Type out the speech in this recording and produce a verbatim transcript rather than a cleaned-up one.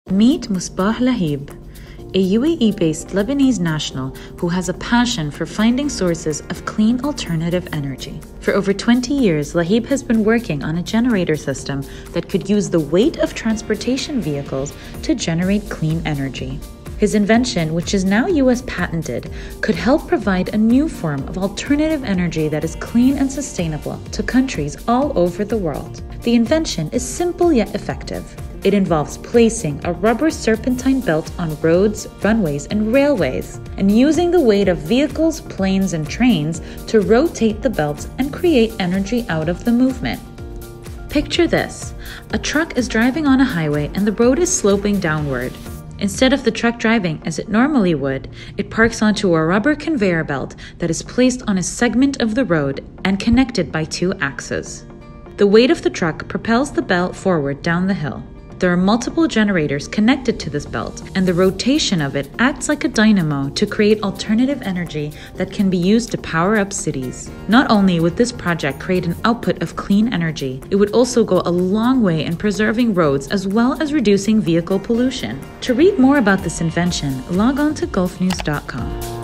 Meet Musbah Lahib, a U A E-based Lebanese national who has a passion for finding sources of clean alternative energy. For over twenty years, Lahib has been working on a generator system that could use the weight of transportation vehicles to generate clean energy. His invention, which is now U S patented, could help provide a new form of alternative energy that is clean and sustainable to countries all over the world. The invention is simple yet effective. It involves placing a rubber serpentine belt on roads, runways, and railways, and using the weight of vehicles, planes, and trains to rotate the belts and create energy out of the movement. Picture this: a truck is driving on a highway and the road is sloping downward. Instead of the truck driving as it normally would, it parks onto a rubber conveyor belt that is placed on a segment of the road and connected by two axes. The weight of the truck propels the belt forward down the hill. There are multiple generators connected to this belt, and the rotation of it acts like a dynamo to create alternative energy that can be used to power up cities. Not only would this project create an output of clean energy, it would also go a long way in preserving roads as well as reducing vehicle pollution. To read more about this invention, log on to gulf news dot com.